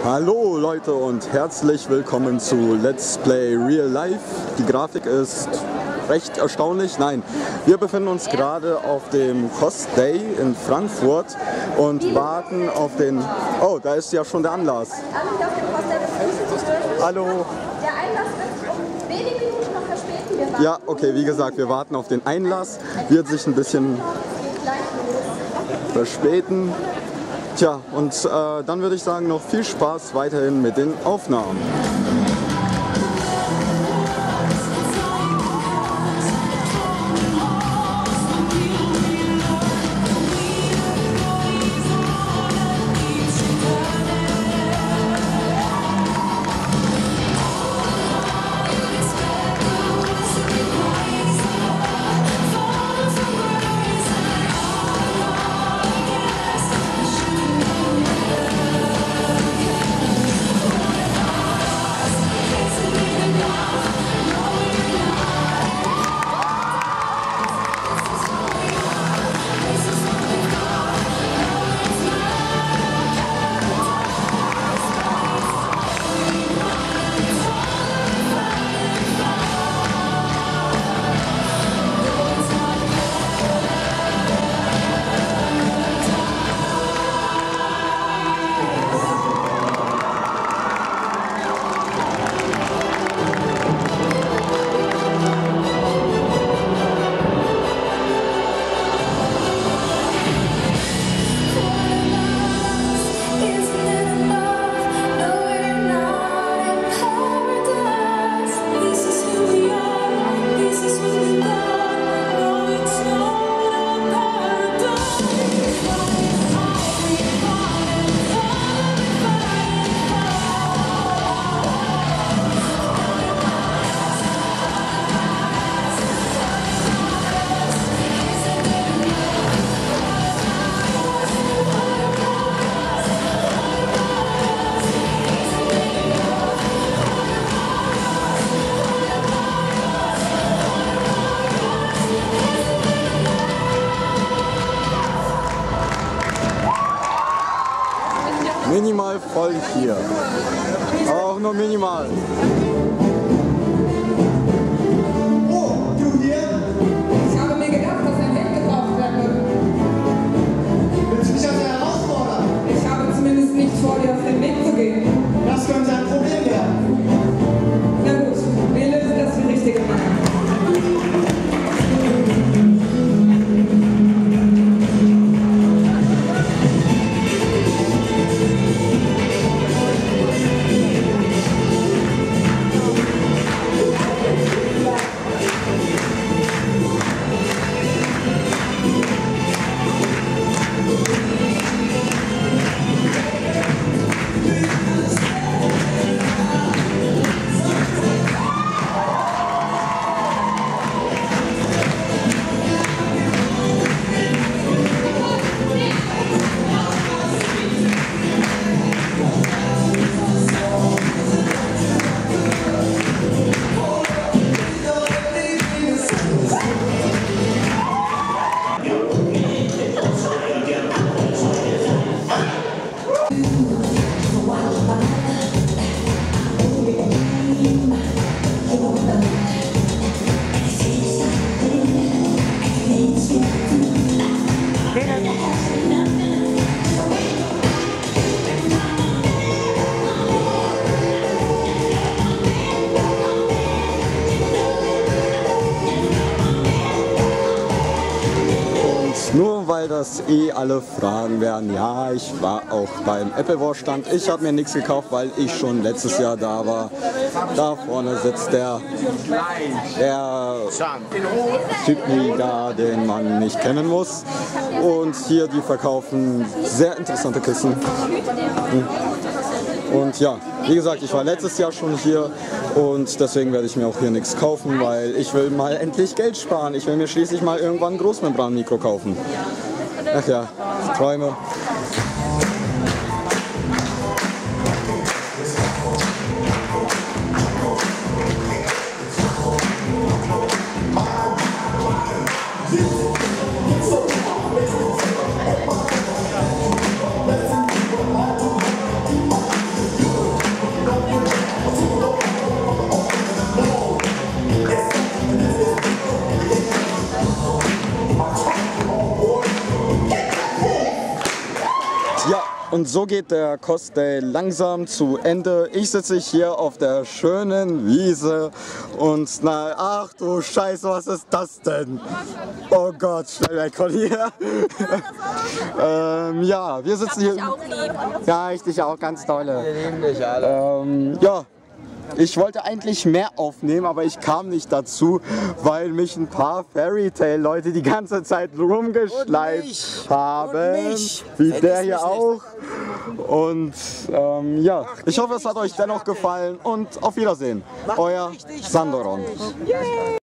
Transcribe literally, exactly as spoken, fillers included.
Hallo Leute und herzlich willkommen zu Let's Play Real Life. Die Grafik ist recht erstaunlich. Nein, wir befinden uns gerade auf dem Cost Day in Frankfurt und warten auf den... Oh, da ist ja schon der Anlass. Hallo. Der Einlass wird um wenige Minuten noch verspäten. Ja, okay, wie gesagt, wir warten auf den Einlass. Wird sich ein bisschen verspäten. Tja, und äh, dann würde ich sagen, noch viel Spaß weiterhin mit den Aufnahmen. Minimal voll hier, aber auch nur minimal. Oh, du hier? Ich habe mir gedacht, dass ein Weg gebraucht werden wird. Willst du mich also herausfordern? Ich habe zumindest nicht vor, dir auf den Weg zu gehen. Das könnte ein Problem werden. Na gut, wir lösen das für richtige Meinung. Nur weil das eh alle fragen werden, ja, ich war auch beim Apple Watch Stand. Ich habe mir nichts gekauft, weil ich schon letztes Jahr da war. Da vorne sitzt der, der Typ da, den man nicht kennen muss. Und hier, die verkaufen sehr interessante Kissen. Und ja, wie gesagt, ich war letztes Jahr schon hier und deswegen werde ich mir auch hier nichts kaufen, weil ich will mal endlich Geld sparen. Ich will mir schließlich mal irgendwann ein Großmembran-Mikro kaufen. Ach ja, Träume. Ja, und so geht der Cosplay langsam zu Ende. Ich sitze hier auf der schönen Wiese und na, ach du Scheiße, was ist das denn? Oh Gott, schnell weg von hier. ähm, ja, wir sitzen hier. Auch lieb. Ja, ich dich auch, ganz tolle. Wir lieben dich alle. Ähm, ja. Ich wollte eigentlich mehr aufnehmen, aber ich kam nicht dazu, weil mich ein paar Fairy Tail Leute die ganze Zeit rumgeschleift haben, wie der hier auch. Und ähm, ja, ich hoffe, es hat euch dennoch gefallen und auf Wiedersehen. Euer Sandoron.